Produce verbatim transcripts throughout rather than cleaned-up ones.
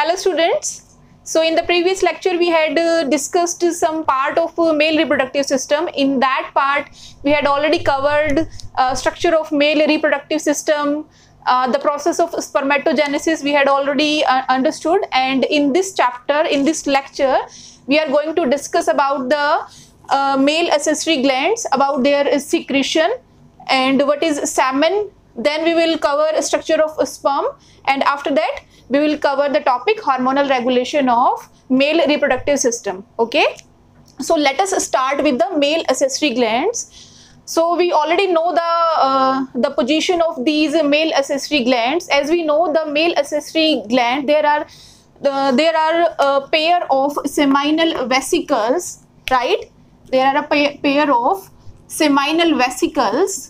Hello students. So in the previous lecture we had uh, discussed some part of uh, male reproductive system. In that part we had already covered uh, structure of male reproductive system, uh, the process of spermatogenesis we had already uh, understood, and in this chapter, in this lecture, we are going to discuss about the uh, male accessory glands, about their secretion and what is semen. Then we will cover structure of sperm, and after that we will cover the topic hormonal regulation of male reproductive system. Okay, so let us start with the male accessory glands. So we already know the uh, the position of these male accessory glands. As we know, the male accessory gland, there are uh, there are a pair of seminal vesicles, right? There are a pa pair of seminal vesicles.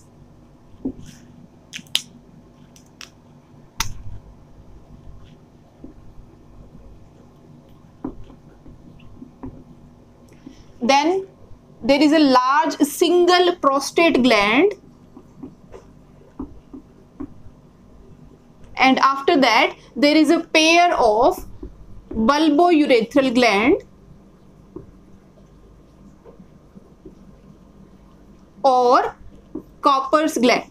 Then there is a large single prostate gland, and after that there is a pair of bulbourethral gland or Cooper's gland.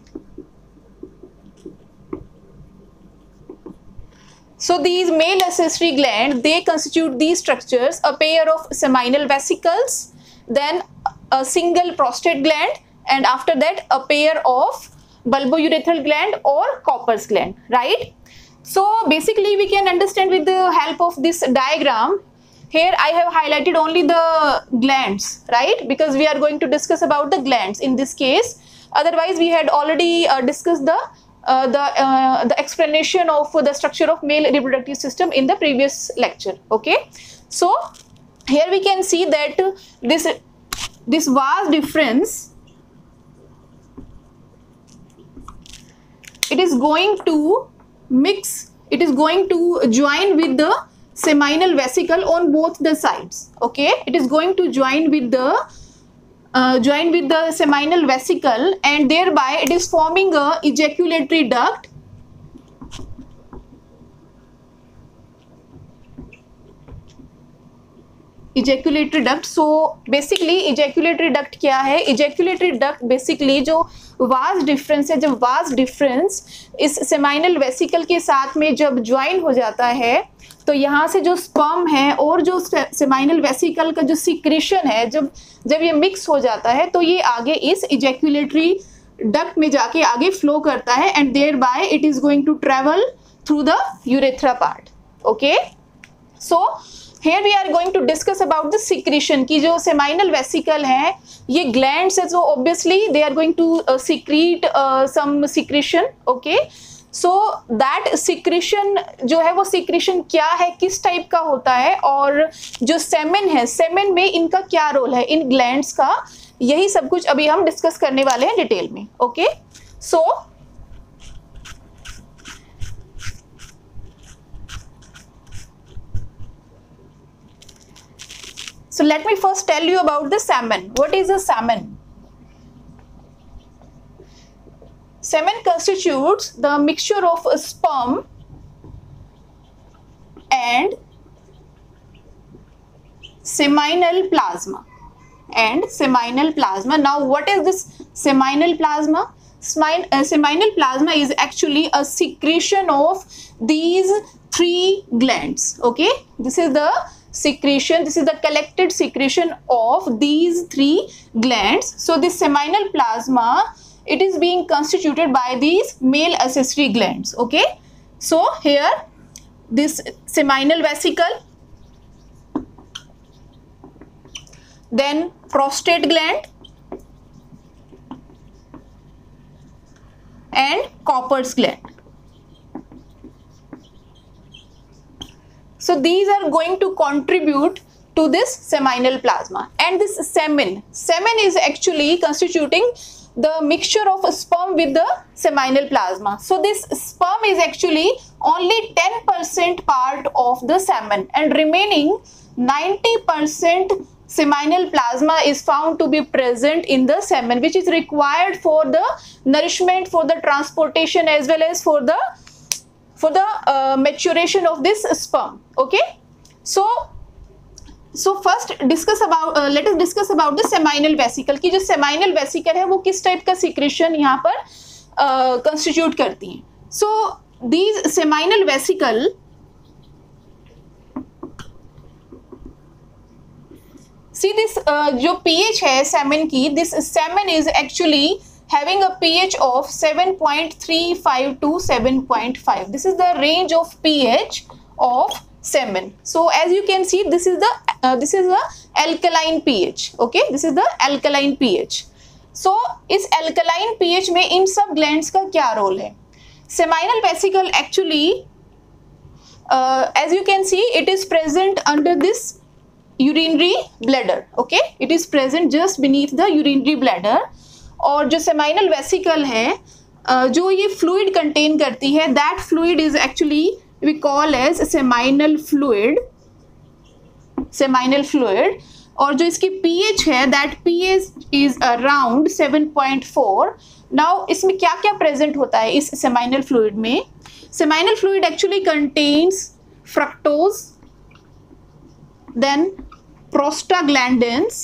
So these male accessory glands, they constitute these structures: a pair of seminal vesicles, then a single prostate gland, and after that a pair of bulbourethral gland or Cooper's gland, right? So basically we can understand with the help of this diagram. Here I have highlighted only the glands, right? Because we are going to discuss about the glands in this case. Otherwise we had already uh, discussed the Uh, the uh, the explanation of uh, the structure of male reproductive system in the previous lecture. Okay, so here we can see that uh, this this vast difference, it is going to mix, it is going to join with the seminal vesicle on both the sides. Okay, it is going to join with the Uh, joined with the seminal vesicle, and thereby it is forming a ejaculatory duct. Ejaculatory duct. So basically ejaculatory duct क्या है? Ejaculatory duct basically जो vas deferens है, जब vas deferens इस seminal vesicle के साथ में जब ज्वाइन हो जाता है, तो यहाँ से जो स्पर्म है और जो सेमाइनल वेसिकल का जो सिक्रेशन है, जब जब ये मिक्स हो जाता है तो ये आगे इस इजैक्यूलेटरी डक्ट में जाके आगे फ्लो करता है, and thereby it is going to travel through the urethra part. Okay, so here we are going to discuss about the secretion की जो seminal vesicle है, ये glands है, so obviously they are going to uh, secrete uh, some secretion. Okay, so that secretion जो है वो secretion क्या है, किस टाइप का होता है, और जो semen है, semen में इनका क्या रोल है, इन glands का, यही सब कुछ अभी हम डिस्कस करने वाले हैं डिटेल में. Okay, so So let me first tell you about the semen. What is a semen? Semen constitutes the mixture of sperm and seminal plasma. And seminal plasma. Now what is this seminal plasma? Semin uh, seminal plasma is actually a secretion of these three glands. Okay, this is the secretion, this is the collected secretion of these three glands. So this seminal plasma, it is being constituted by these male accessory glands. Okay, so here this seminal vesicle, then prostate gland and Cooper's gland. So these are going to contribute to this seminal plasma, and this semen, semen is actually constituting the mixture of sperm with the seminal plasma. So this sperm is actually only ten percent part of the semen, and remaining ninety percent seminal plasma is found to be present in the semen, which is required for the nourishment, for the transportation, as well as for the for the uh, maturation of this sperm. Okay, so so first discuss about uh, let us discuss about the seminal vesicle कि जो seminal vesicle है वो किस type का secretion यहाँ पर constitute करती हैं. So these seminal vesicle, see this uh, जो pH है semen की, this semen is actually having a pH of seven point three five to seven point five. This is the range of pH of semen. So as you can see, this is the uh, this is the alkaline pH. Okay, this is the alkaline pH. So इस alkaline pH में इन सब glands का क्या role है? Seminal vesicle actually, uh, as you can see, it is present under this urinary bladder. Okay, it is present just beneath the urinary bladder. और जो seminal vesicle है, uh, जो ये fluid contain करती है, that fluid is actually we call as seminal fluid. Seminal fluid. और जो इसकी pH है, that pH is around seven point four. Now इसमें क्या क्या present होता है इस seminal fluid में? Seminal fluid actually contains fructose, then prostaglandins,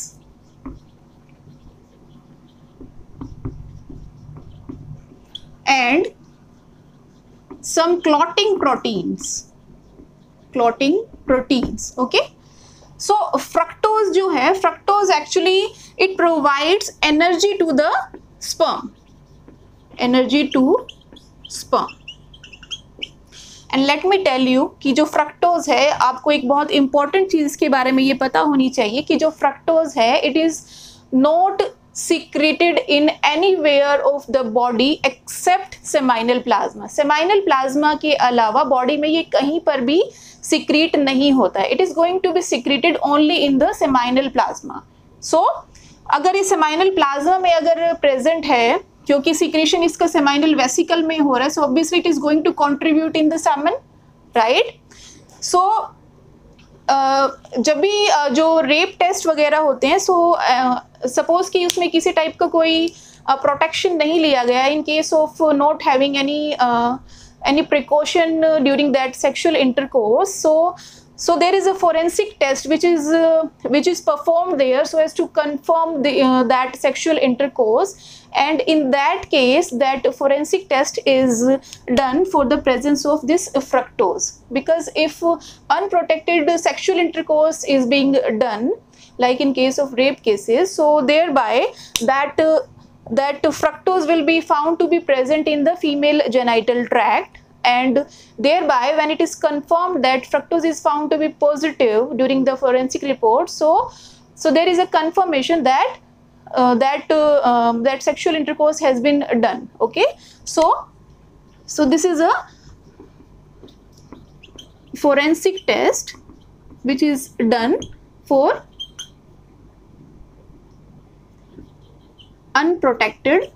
and some clotting proteins. Clotting proteins. Okay. So fructose जो है, fructose actually it provides energy to the sperm. Energy to sperm. And let me tell you कि जो fructose है, आपको एक बहुत important चीज के बारे में ये पता होनी चाहिए कि जो fructose है, it is not secreted in anywhere of the body except seminal plasma. Seminal plasma के अलावा body में ये कहीं पर भी secrete नहीं होता है. It is going to be secreted only in the seminal plasma. So अगर ये seminal plasma में अगर present है, क्योंकि secretion इसका seminal vesicle में हो रहा है, so obviously it is going to contribute in the semen, right? So uh, जब भी uh, जो रेप टेस्ट वगैरह होते हैं, सो सपोज कि उसमें किसी टाइप का कोई प्रोटेक्शन uh, नहीं लिया गया, in case of not having any any precaution uh, during that sexual intercourse, so so there is a forensic test which is uh, which is performed there so as to confirm the uh, that sexual intercourse, and in that case that forensic test is done for the presence of this fructose, because if uh, unprotected sexual intercourse is being done, like in case of rape cases, so thereby that uh, that fructose will be found to be present in the female genital tract, and thereby when it is confirmed that fructose is found to be positive during the forensic report, so so there is a confirmation that uh, that uh, um, that sexual intercourse has been done. Okay, so so this is a forensic test which is done for unprotected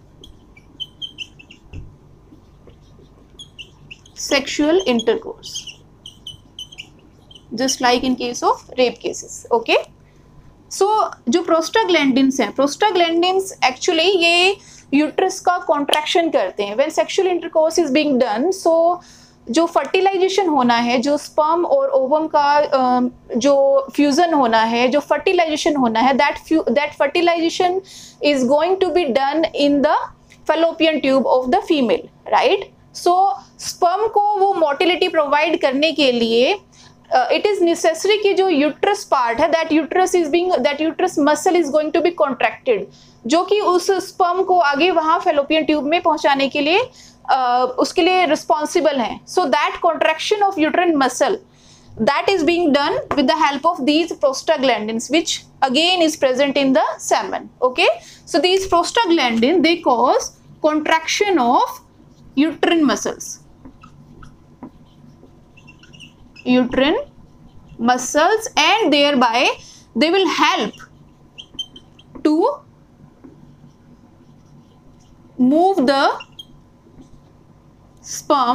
sexual intercourse, just like in case of rape cases. Okay, so जो prostaglandins हैं, prostaglandins actually ये uterus का contraction करते हैं when sexual intercourse is being done. So जो fertilization होना है, जो स्पर्म और ओवम का जो फ्यूजन होना है, जो फर्टिलाइजेशन होना है, that that fertilization is going to be done in the fallopian tube of the female, right? So sperm को वो मोटिलिटी प्रोवाइड करने के लिए इट इज नेसेसरी कि जो यूट्रस पार्ट है, that uterus is being that uterus muscle is going to be contracted, जो कि उस स्पर्म को आगे वहां फैलोपियन ट्यूब में पहुंचाने के लिए Uh, उसके लिए रिस्पॉन्सिबल हैं. So that contraction of uterine muscle that is being done with the help of these prostaglandins, which again is present in the semen. Okay, so these prostaglandins, they cause contraction of uterine muscles, uterine muscles, and thereby they will help to move the sperm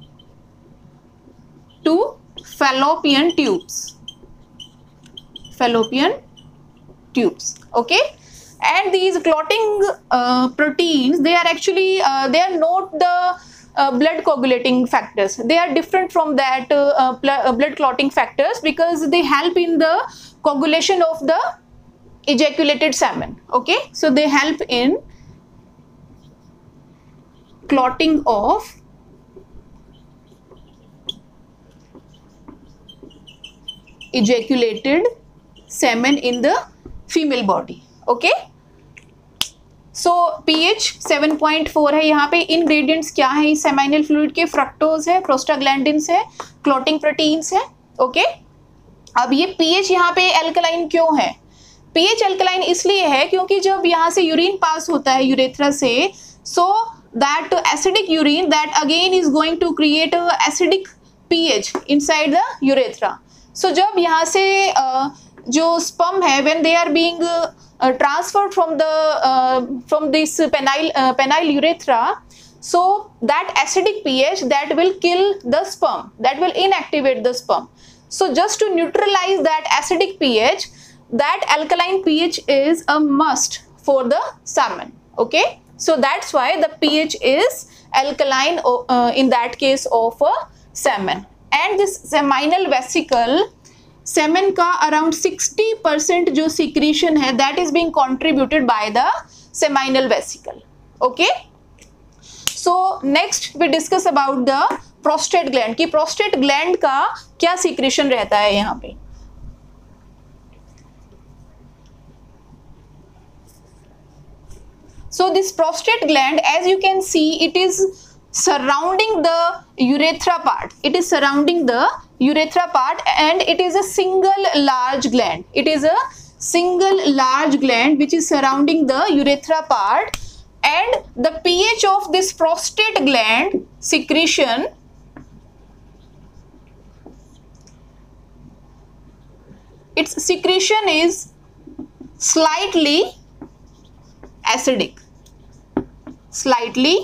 to fallopian tubes, fallopian tubes. Okay, and these clotting uh, proteins, they are actually uh, they are not the uh, blood coagulating factors. They are different from that uh, uh, blood clotting factors because they help in the coagulation of the ejaculated semen. Okay, so they help in clotting of ejaculated semen in the female body. Okay, so pH seven point four है. यहाँ पे ingredients क्या है इस seminal fluid के? Fructose है, prostaglandins है, clotting proteins है. ओके, अब ये पीएच यहाँ पे एल्कलाइन क्यों है? पीएच एल्कलाइन इसलिए है क्योंकि जब यहाँ से यूरिन पास होता है यूरेथ्रा से, so that acidic urine that again is going to create acidic pH inside the urethra. So जब यहाँ से uh, जो स्पर्म है when they are being Uh, transferred from the uh, from this penile uh, penile urethra, so that acidic pH that will kill the sperm, that will inactivate the sperm. So just to neutralize that acidic pH, that alkaline pH is a must for the salmon. Okay, so that's why the pH is alkaline uh, in that case of a salmon. And this seminal vesicle, semen का around sixty percent जो secretion है that is being contributed by the seminal vesicle. Okay, so next we discuss about the prostate gland कि prostate gland का क्या secretion रहता है यहाँ पे. So this prostate gland as you can see it is surrounding the urethra part. It is surrounding the urethra part and it is a single large gland. It is a single large gland which is surrounding the urethra part, and the pH of this prostate gland secretion its secretion is slightly acidic. Slightly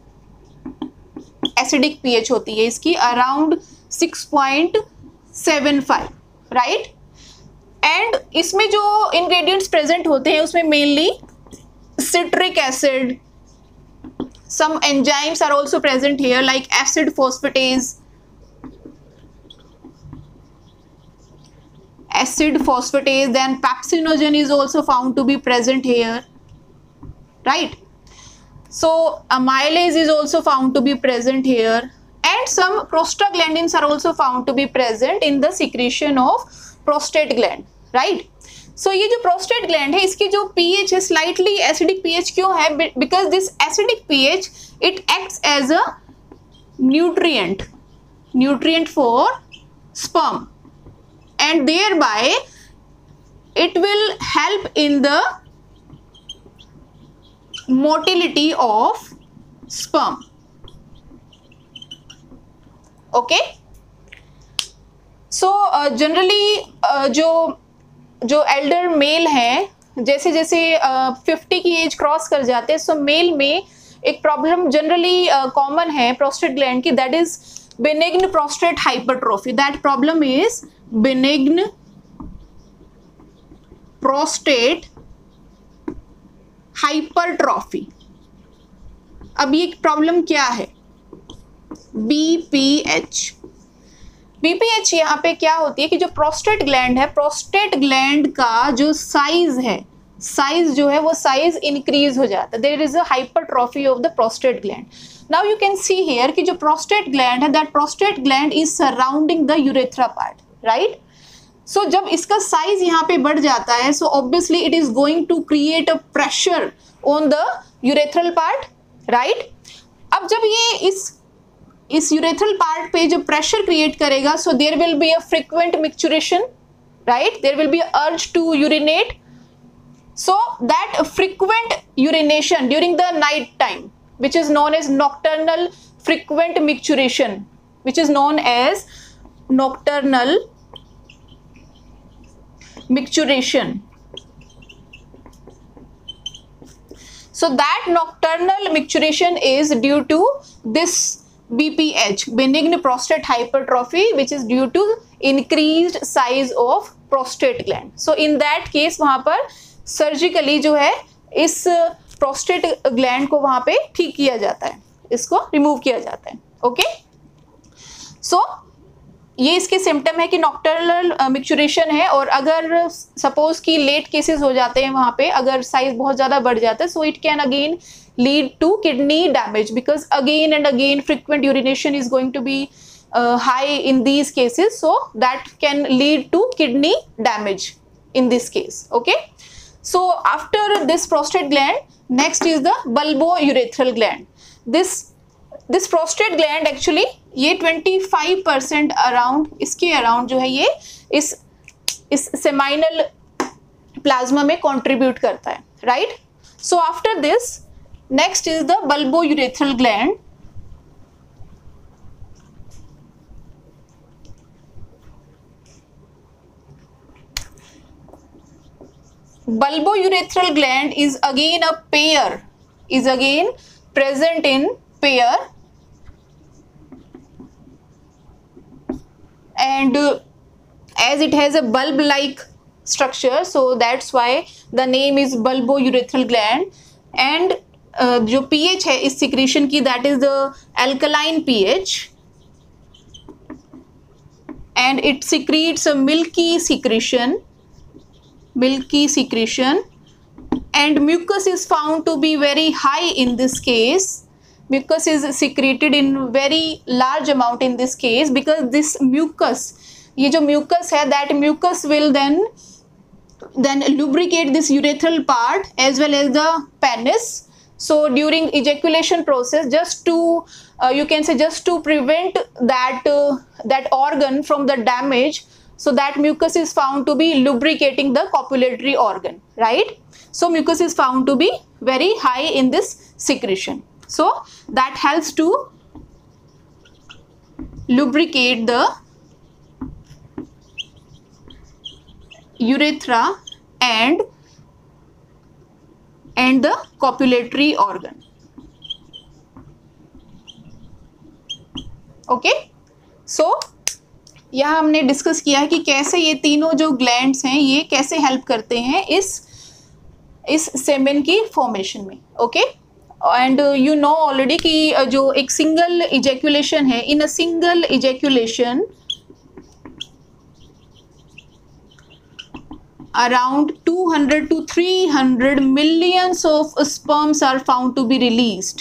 acidic pH होती है इसकी, around six point seven five, right. And इसमें जो ingredients present होते हैं उसमें mainly citric acid, some enzymes are also present here like acid phosphatase, acid phosphatase, then pepsinogen is also found to be present here, right. So amylase is also found to be present here, and some prostaglandins are also found to be present in the secretion of prostate gland, right. So ये जो prostate gland है इसकी जो pH है slightly acidic pH क्यों है? Because this acidic pH it acts as a nutrient, nutrient for sperm, and thereby it will help in the motility of sperm. Okay, so uh, generally uh, जो जो Elder mail हैं जैसे जैसे fifty uh, की age cross कर जाते हैं, so male में एक प्रॉब्लम जनरली कॉमन है प्रोस्टेट ग्लैंड की, that is benign prostate hypertrophy. That problem is benign prostate hypertrophy. अब ये प्रॉब्लम क्या है? बीपीएच. बीपीएच यहाँ पे क्या होती है कि जो प्रोस्टेट ग्लैंड है, प्रोस्टेट ग्लैंड का जो साइज है, साइज जो है वो साइज इंक्रीज हो जाता है. There is a hypertrophy of the prostate gland. Now you can see here कि जो प्रोस्टेट ग्लैंड है, that prostate gland is surrounding the urethra part, right. So so, जब इसका साइज यहाँ पे बढ़ जाता है, so obviously it is going to create a pressure on the urethral part, right. अब जब ये इस इस यूरेथ्रल पार्ट पे जब प्रेशर क्रिएट करेगा, so there will be a frequent micturition, right. There will be a urge to urinate. So that frequent urination during the night time which is known as nocturnal frequent micturition, which is known as nocturnal micturition. So that nocturnal micturition is due to this B P H, benign prostate hypertrophy, which is due to increased size of prostate gland. So in that case वहाँ पर surgically जो है इस prostate gland को वहां पे ठीक किया जाता है. इसको रिमूव किया जाता है। ओके, सो ये इसके सिम्टम है कि नॉक्टर्नल मिक्चुरेशन है, और अगर सपोज कि लेट केसेस हो जाते हैं वहां पे, अगर साइज बहुत ज्यादा बढ़ जाता है, so it can again lead to kidney damage, because again and again frequent urination is going to be high in these cases, so that can lead to kidney damage in this case. Okay, so after this prostate gland, next is the bulbourethral gland. This this prostate gland actually ये twenty-five percent around, इसके around जो है ये इस इस seminal plasma में contribute करता है, right. So after this next is the bulbourethral gland. Bulbourethral gland is again a pair, is again present in pair, and uh, as it has a bulb like structure, so that's why the name is bulbourethral gland. And uh, जो pH है इस secretion की, that is the alkaline pH, and it secretes a milky secretion, milky secretion, and mucus is found to be very high in this case. Mucus is secreted in very large amount in this case, because this mucus, ये जो mucus है, that mucus will then then lubricate this urethral part as well as the penis. So during ejaculation process, just to uh, you can say just to prevent that uh, that organ from the damage, so that mucus is found to be lubricating the copulatory organ, right. So mucus is found to be very high in this secretion, so that helps to lubricate the urethra and and the copulatory organ. Okay, so यहाँ हमने discuss किया है कि कैसे ये तीनों जो glands हैं ये कैसे हेल्प करते हैं इस इस सेमेन की फॉर्मेशन में। Okay, and you know already कि जो एक सिंगल इजैक्यूलेशन है, in a single ejaculation around two hundred to three hundred millions of sperms are found to be released.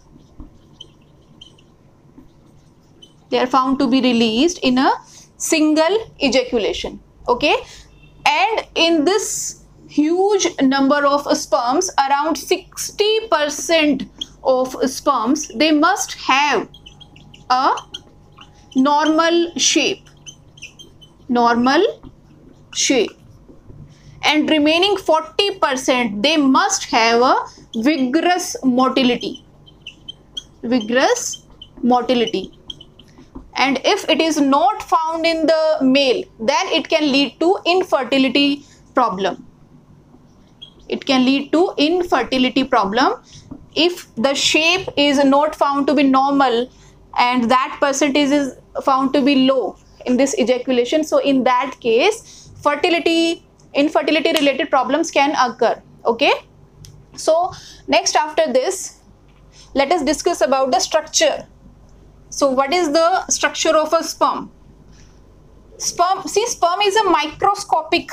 They are found to be released in a single ejaculation. Okay, and in this huge number of sperms, around sixty percent of sperms, they must have a normal shape, normal shape, and remaining forty percent they must have a vigorous motility, vigorous motility. And if it is not found in the male, then it can lead to infertility problem. It can lead to infertility problem if the shape is not found to be normal and that percentage is found to be low in this ejaculation. So in that case, fertility infertility related problems can occur. Okay, so next after this, let us discuss about the structure. So what is the structure of a sperm? Sperm, see, sperm is a microscopic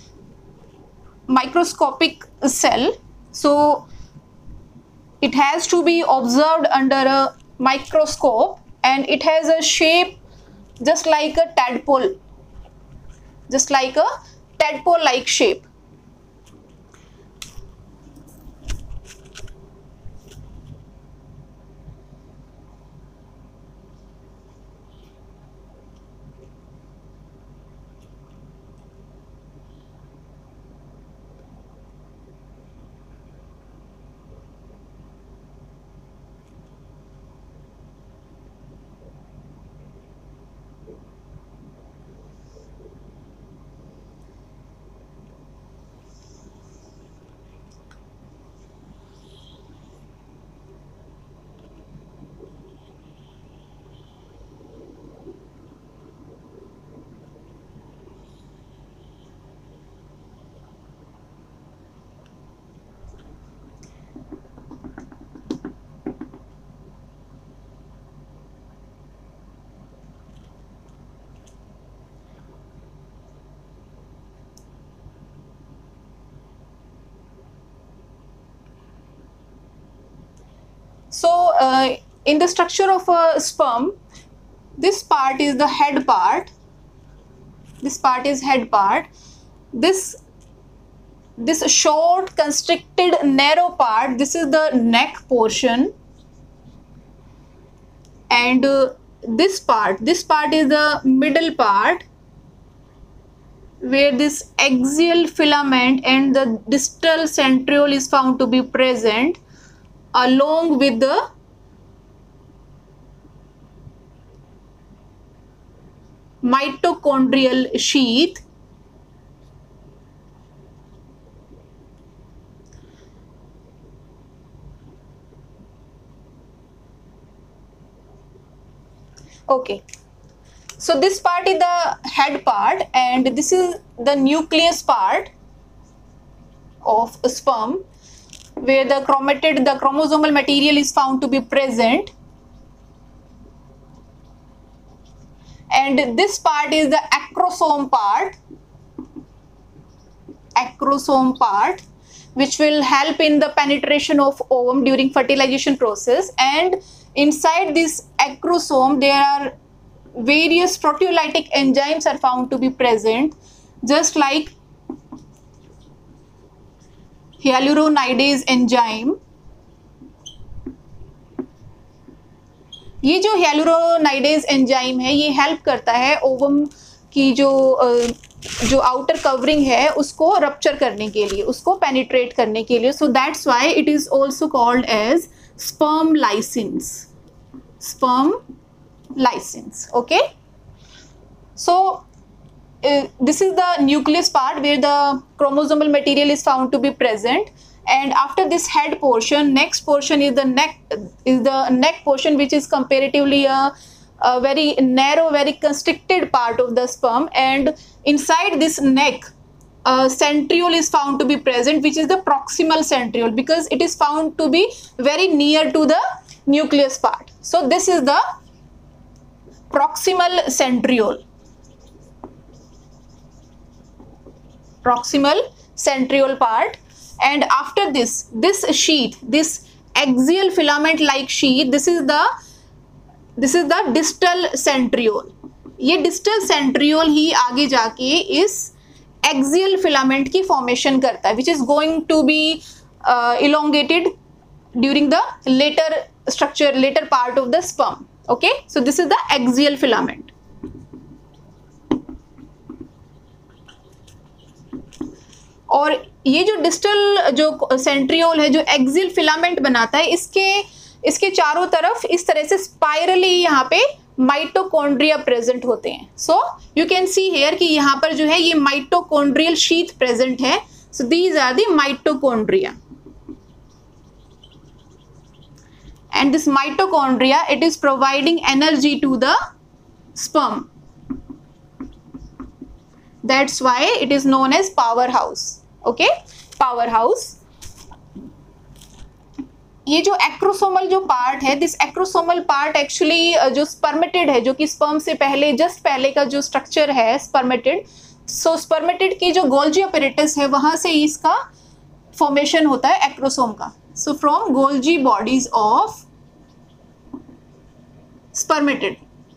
microscopic cell, so it has to be observed under a microscope, and it has a shape just like a tadpole, just like a tadpole like shape. uh, in the structure of a sperm, this part is the head part. This part is head part. This this short, constricted, narrow part, this is the neck portion. And uh, this part, this part is the middle part, where this axial filament and the distal centriole is found to be present, along with the mitochondrial sheath. Okay, so this part is the head part, and this is the nucleus part of a sperm, where the chromatid, the chromosomal material is found to be present. And this part is the acrosome part, acrosome part, which will help in the penetration of ovum during fertilization process. And inside this acrosome, there are various proteolytic enzymes are found to be present, just like hyaluronidase enzyme. ये जो ह्यालुरोनाइडेज enzyme है, ये help करता है ovum की जो जो outer covering है उसको रप्चर करने के लिए, उसको पेनिट्रेट करने के लिए. So that's why it is also called as sperm lysins, sperm lysins. Okay, so this is the nucleus part where the chromosomal material is found to be present. And after this head portion, next portion is the neck, is the neck portion, which is comparatively a, a very narrow, very constricted part of the sperm. And inside this neck, a centriole is found to be present, which is the proximal centriole, because it is found to be very near to the nucleus part. So this is the proximal centriole, proximal centriole part. And after this, this sheath, this axial filament like sheath, this is the this is the distal centriole. ये distal centriole ही आगे जाके इस axial filament की formation करता है, which is going to be uh, elongated during the later structure, later part of the sperm. Okay, so this is the axial filament. और ये जो डिस्टल जो सेंट्रियोल है, जो एक्सियल फिलामेंट बनाता है, इसके इसके चारों तरफ इस तरह से स्पाइरली यहाँ पे माइटोकॉन्ड्रिया प्रेजेंट होते हैं. So you can see here कि यहाँ पर जो है ये माइटोकॉन्ड्रियल शीथ प्रेजेंट है. So these are the mitochondria. And this mitochondria, it is providing energy to the sperm. That's why it is known as powerhouse. Okay, powerhouse. ये जो acrosomal जो पार्ट है, दिस एक्रोसोमल पार्ट एक्चुअली जो spermatid है, जो कि sperm से पहले, जस्ट पहले का जो स्ट्रक्चर है स्पर्मेटिड, सो स्पर्मेटिड की जो गोल्जी अपैरेटस है, वहां से इसका फॉर्मेशन होता है एक्रोसोम का. So from Golgi bodies of spermatid.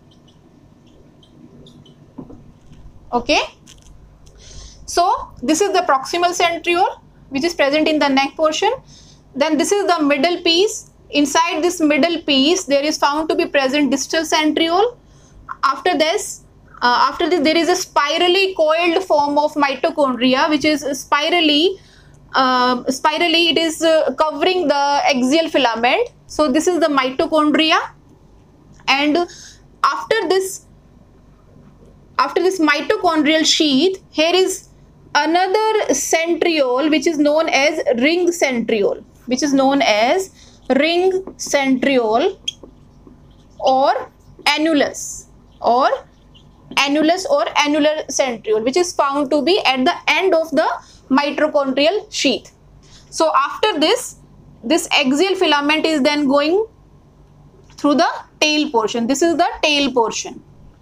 Okay, so this is the proximal centriole, which is present in the neck portion. Then this is the middle piece. Inside this middle piece, there is found to be present distal centriole. After this, uh, after this, there is a spirally coiled form of mitochondria, which is spirally, uh, spirally, it is uh, covering the axial filament. So this is the mitochondria. And after this, after this mitochondrial sheath, here is another centriole, which is known as ring centriole, which is known as ring centriole or annulus or annulus or annular centriole, which is found to be at the end of the mitochondrial sheath. So after this, this axial filament is then going through the tail portion. This is the tail portion.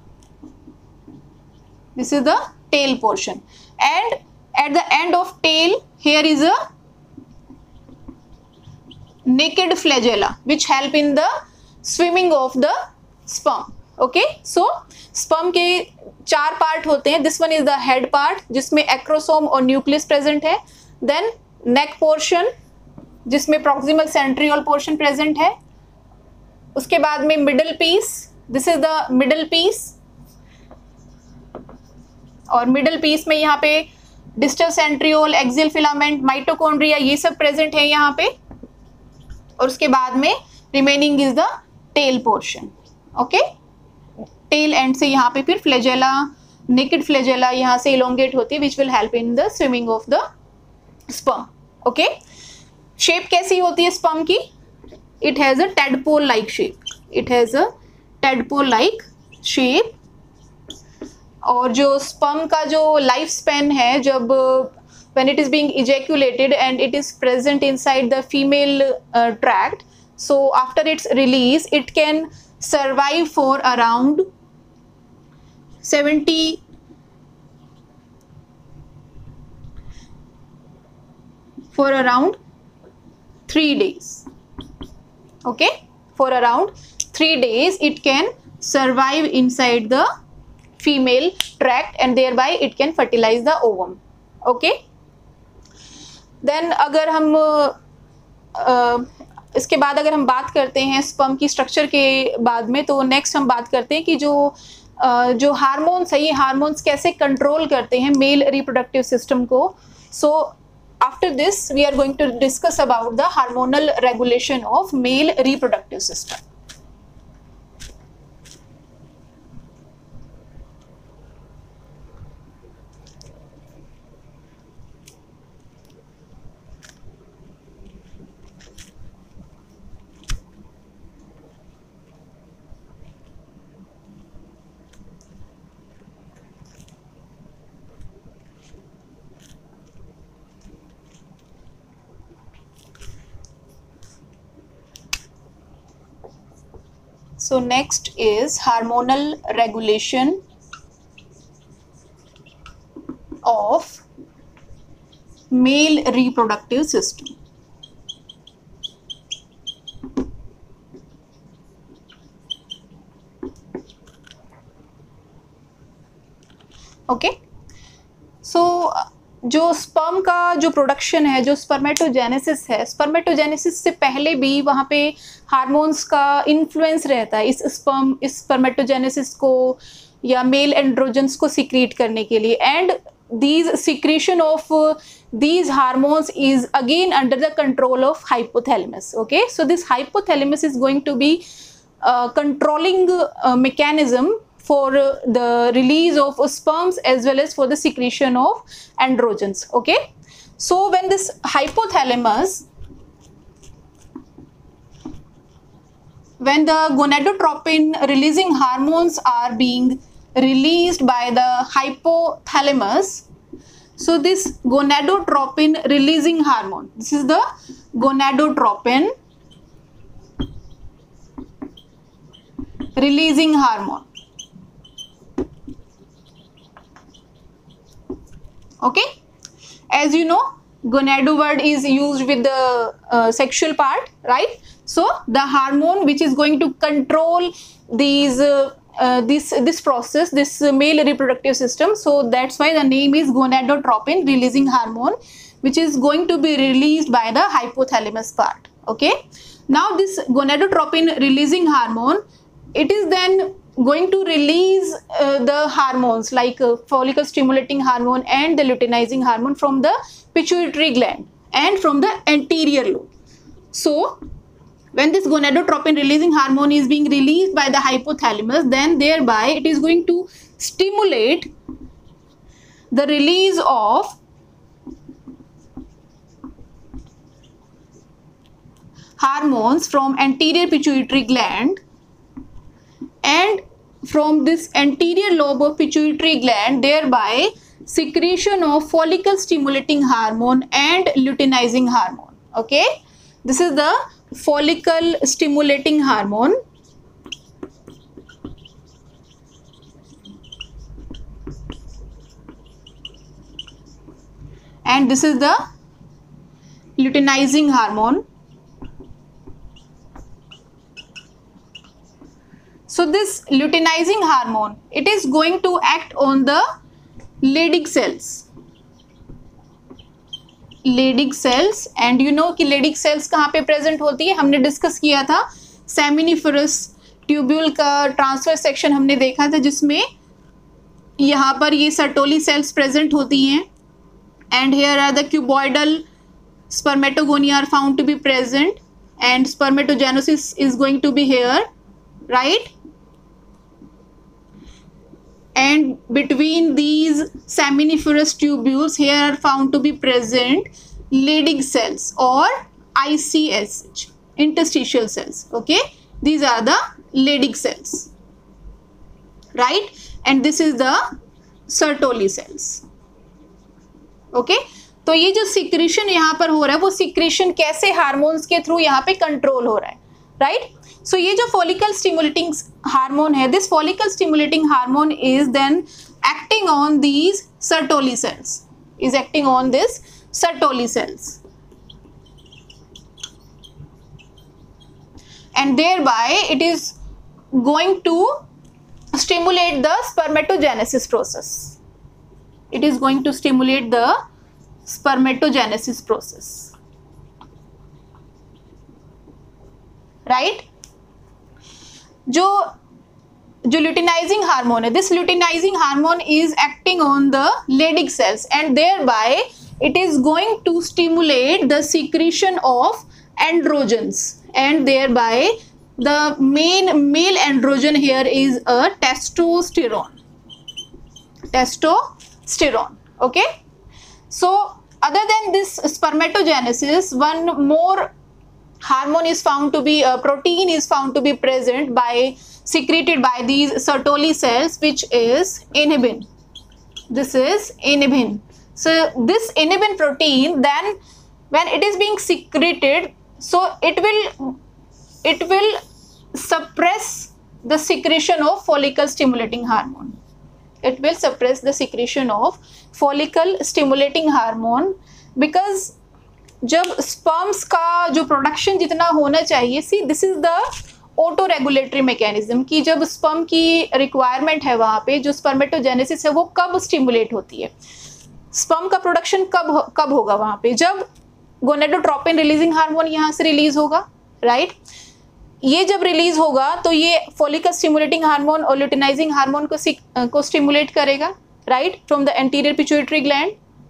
This is the tail portion. And at the end of tail, here is a naked flagella which help in the swimming of the sperm. Okay, so sperm के चार part होते हैं. This one is the head part जिसमें acrosome और nucleus present है. Then neck portion जिसमें proximal centriole portion present है. उसके बाद में middle piece, this is the middle piece, और middle piece में यहाँ पे distal centriole, axial filament, mitochondria ये सब present है यहाँ पे. और उसके बाद में remaining is the tail portion. Okay, tail end से यहाँ पे फिर flagella, naked flagella यहाँ से elongate होती है which will help in the swimming of the sperm. Okay, shape कैसी होती है sperm की? It has a tadpole like shape. It has a tadpole like shape. और जो sperm का जो लाइफ स्पैन है, जब when it is being ejaculated and it is present inside the female uh, tract, so after its release it can survive for around seventy for around three days. Okay, for around three days it can survive inside the female tract and thereby it can fertilize the ovum. Okay, then अगर हम uh, इसके बाद अगर हम बात करते हैं sperm की स्ट्रक्चर के बाद में, तो नेक्स्ट हम बात करते हैं कि जो uh, जो हार्मोन्स है, ये हार्मोन्स कैसे कंट्रोल करते हैं मेल रिप्रोडक्टिव सिस्टम को. So after this we are going to discuss about the hormonal regulation of male reproductive system. So next is hormonal regulation of male reproductive system. Okay, so जो sperm का जो production है, जो spermatogenesis है, spermatogenesis से पहले भी वहाँ पे हार्मोन्स का इन्फ्लुएंस रहता है इस स्पर्म इस स्पर्मेटोजेनेसिस को या मेल एंड्रोजन्स को सिक्रीट करने के लिए. And these secretion of uh, these hormones is again under the control of hypothalamus. Okay, so this hypothalamus is going to be uh, controlling uh, mechanism for uh, the release of uh, sperms as well as for the secretion of androgens. Okay, so when this hypothalamus, when the gonadotropin releasing hormones are being released by the hypothalamus, so this gonadotropin releasing hormone, this is the gonadotropin releasing hormone. Okay, as you know, gonado word is used with the uh, sexual part, right? So the hormone which is going to control these uh, uh, this this process, this uh, male reproductive system, so that's why the name is gonadotropin releasing hormone, which is going to be released by the hypothalamus part. Okay, now this gonadotropin releasing hormone, it is then going to release uh, the hormones like uh, follicle stimulating hormone and the luteinizing hormone from the pituitary gland and from the anterior lobe. So when this gonadotropin releasing hormone is being released by the hypothalamus, then thereby it is going to stimulate the release of hormones from anterior pituitary gland, and from this anterior lobe of pituitary gland, thereby secretion of follicle stimulating hormone and luteinizing hormone. Okay, this is the follicle stimulating hormone, and this is the luteinizing hormone. So this luteinizing hormone, it is going to act on the Leydig cells. Leydig cells, and you know कि Leydig cells कहाँ पे present होती है, हमने discuss किया था seminiferous tubule का transverse section हमने देखा था, जिसमें यहाँ पर ये सर्टोली सेल्स प्रेजेंट होती हैं, and here are the cuboidal spermatogonia are found to be present, and spermatogenesis is going to be here, right? And between these seminiferous tubules here are found to be present Leydig cells or I C S H, interstitial cells. Okay, these are the Leydig cells, right? And this is the Sertoli cells. Okay, तो ये जो secretion यहाँ पर हो रहा है, वो secretion कैसे हार्मोन्स के थ्रू यहाँ पे कंट्रोल हो रहा है, राइट? सो ये जो फॉलिकल स्टिमुलेटिंग हार्मोन है, this follicle stimulating hormone is then acting on these Sertoli cells, is acting on this Sertoli cells, and thereby it is going to stimulate the spermatogenesis process. It is going to stimulate the spermatogenesis process, right? जो जो luteinizing hormone है, this luteinizing hormone is acting on the Leydig cells, and thereby it is going to stimulate the secretion of androgens, and thereby the main male androgen here is a testosterone. Testosterone. Okay. So other than this spermatogenesis, one more hormone is found to be, a protein is found to be present by secreted by these Sertoli cells, which is inhibin. This is inhibin. So this inhibin protein, then when it is being secreted, so it will it will suppress the secretion of follicle stimulating hormone. It will suppress the secretion of follicle stimulating hormone, because जब sperms का जो production जितना होना चाहिए, see this is the auto regulatory mechanism, कि जब sperm की requirement है वहाँ पे जो स्पर्मेटोजेनेसिस है वो कब स्टिमुलेट होती है, स्पर्म का प्रोडक्शन कब कब होगा वहाँ पे, जब गोनेडोट्रोपिन रिलीजिंग हार्मोन यहाँ से रिलीज होगा, राइट? ये जब रिलीज होगा तो ये फॉलिकल स्टिमुलेटिंग हार्मोन और ल्यूटिनाइजिंग हार्मोन को को स्टिमुलेट करेगा, right, from the anterior pituitary gland.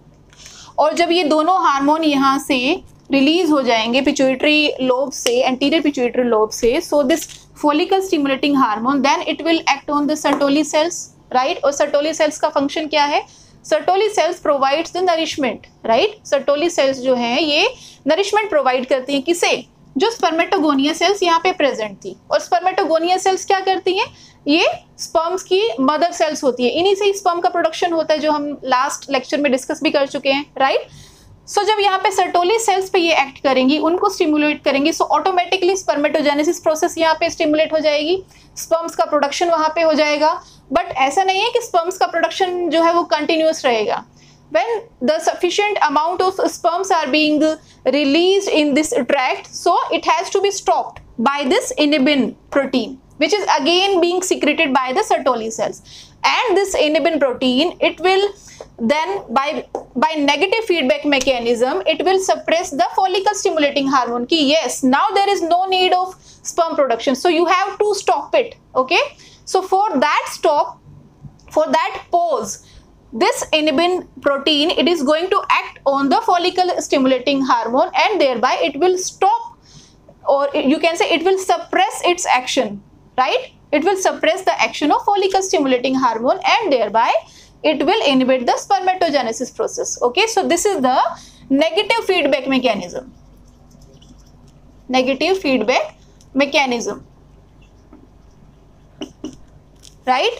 और जब ये दोनों हार्मोन यहाँ से रिलीज हो जाएंगे पिट्यूटरी लोब से, एंटीरियर पिट्यूटरी लोब से, so this follicle stimulating hormone then it will act on the Sertoli cells, right? और सर्टोली सेल्स का फंक्शन क्या है? Sertoli cells provides the nourishment, right? Sertoli cells जो हैं ये नरिशमेंट प्रोवाइड करती हैं, किसे? जो स्पर्मेटोगोनिया सेल्स यहाँ पे प्रेजेंट थी। और स्पर्मेटोगोनिया सेल्स क्या करती हैं? ये स्पर्म्स की मदर सेल्स होती है, इन्हीं से ही स्पर्म का प्रोडक्शन होता है, जो हम लास्ट लेक्चर में डिस्कस भी कर चुके हैं, राइट? सो so, जब यहाँ पे सर्टोली सेल्स पे ये एक्ट करेंगी, उनको स्टिमुलेट करेंगी, सो ऑटोमेटिकली स्पर्मेटोजेनेसिस प्रोसेस यहाँ पे स्टिमुलेट हो जाएगी, स्पर्म्स का प्रोडक्शन वहाँ पे हो जाएगा। बट ऐसा नहीं है कि स्पर्म्स का प्रोडक्शन जो है वो कंटिन्यूस रहेगा। When the sufficient amount of sperms are being released in this tract, so it has to be stopped by this inhibin protein, which is again being secreted by the Sertoli cells. And this inhibin protein, it will then by by negative feedback mechanism, it will suppress the follicle stimulating hormone. Ki yes, now there is no need of sperm production, so you have to stop it. Okay, so for that stop, for that pause, this inhibin protein, it is going to act on the follicle stimulating hormone, and thereby it will stop, or you can say it will suppress its action, right? It will suppress the action of follicle stimulating hormone, and thereby it will inhibit the spermatogenesis process. Okay, so this is the negative feedback mechanism. Negative feedback mechanism, right?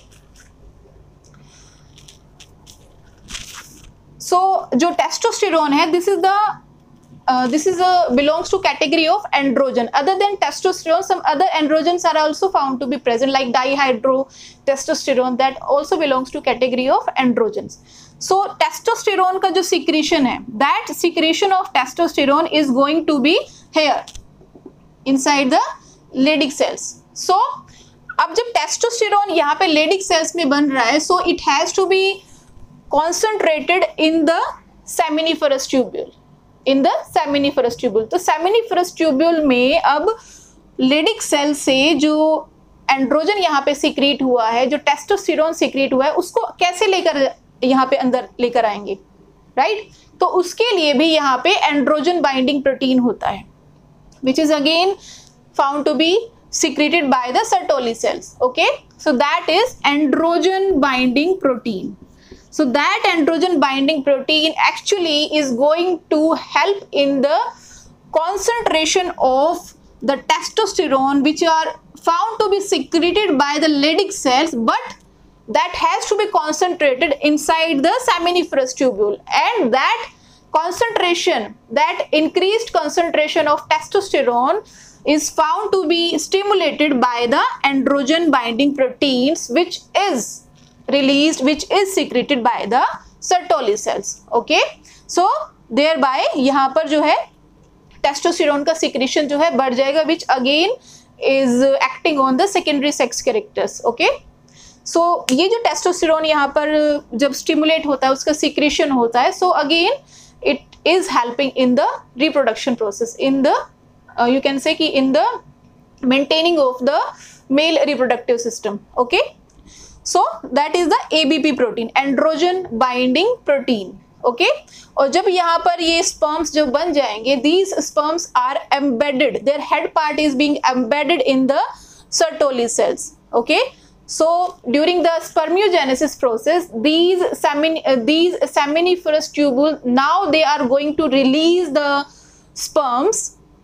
So जो testosterone है, this is the uh, this is a belongs to category of androgen. Other than testosterone, some other androgens are also found to be present, like dihydrotestosterone, that also belongs to category of androgens. So testosterone का जो secretion है, that secretion of testosterone is going to be here inside the Leydig cells. So अब जब testosterone यहाँ पे Leydig cells में बन रहा है, so it has to be concentrated in the seminiferous tubule, in the seminiferous tubule. तो seminiferous tubule में अब लेडिक सेल से जो एंड्रोजन यहाँ पे सीक्रेट हुआ है, जो टेस्टोस्टेरोन सीक्रेट हुआ है, उसको कैसे लेकर यहाँ पे अंदर लेकर आएंगे, राइट right? तो उसके लिए भी यहाँ पे एंड्रोजन बाइंडिंग प्रोटीन होता है, which is again found to be secreted by the Sertoli cells. Okay, so that is androgen binding protein. So that androgen binding protein actually is going to help in the concentration of the testosterone, which are found to be secreted by the Leydig cells, but that has to be concentrated inside the seminiferous tubule, and that concentration, that increased concentration of testosterone is found to be stimulated by the androgen binding proteins, which is released, which is secreted by the Sertoli cells. Okay, so thereby यहाँ पर जो है testosterone का secretion जो है बढ़ जाएगा, which again is acting on the secondary sex characters. Okay, so so, ये जो टेस्टोस्टेरोन यहाँ पर जब स्टिमुलेट होता है, उसका सिक्रेशन होता है, so again it is helping in the reproduction process, in the you can say कि in the maintaining of the male reproductive system. Okay, so that is the ABP protein, androgen binding protein. Okay, और जब यहाँ पर ये sperms जो बन जाएंगे, these sperms are embedded, their head part is being embedded in the Sertoli cells. Okay, so during the spermiogenesis process, these semin uh, these seminiferous tubule, now they are going to release the sperms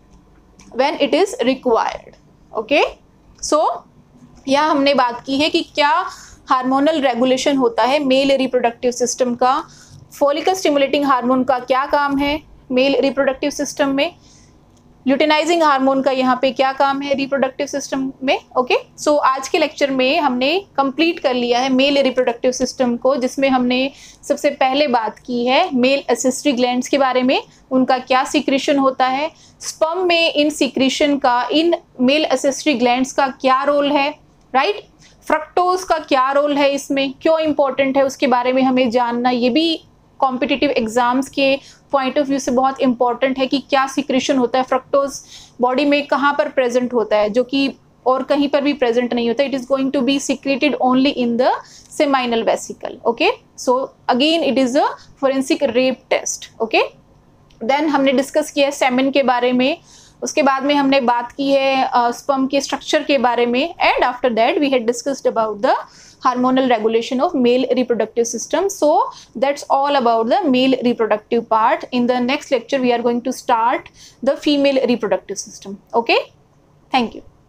when it is required. Okay, so यहाँ हमने बात की है कि क्या hormonal regulation होता है male reproductive system का, फॉलिकल स्टिमुलेटिंग हार्मोन का क्या काम है मेल रिप्रोडक्टिव सिस्टम में, ल्यूटिनाइजिंग हार्मोन का यहाँ पे क्या काम है रिप्रोडक्टिव सिस्टम में. ओके, सो आज के लेक्चर में हमने कंप्लीट कर लिया है मेल रिप्रोडक्टिव सिस्टम को, जिसमें हमने सबसे पहले बात की है मेल एसेसरी ग्लैंड्स के बारे में, उनका क्या सीक्रेशन होता है, स्पर्म में इन सीक्रेशन का, इन मेल एसेसरी ग्लैंड्स का क्या रोल है, राइट, फ्रक्टोज का क्या रोल है, इसमें क्यों इंपॉर्टेंट है, उसके बारे में हमें जानना, ये भी कॉम्पिटिटिव एग्जाम्स के पॉइंट ऑफ व्यू से बहुत इंपॉर्टेंट है कि क्या सिक्रेशन होता है, फ्रक्टोज बॉडी में कहाँ पर प्रेजेंट होता है, जो कि और कहीं पर भी प्रेजेंट नहीं होता. It is going to be secreted only in the seminal vesicle. Okay, so again it is a forensic rape test. Okay, then हमने डिस्कस किया सेमेन के बारे में, उसके बाद में हमने बात की है स्पर्म के स्ट्रक्चर के बारे में, and after that we had discussed about the hormonal regulation of male reproductive system. So that's all about the male reproductive part. In the next lecture we are going to start the female reproductive system. Okay, thank you.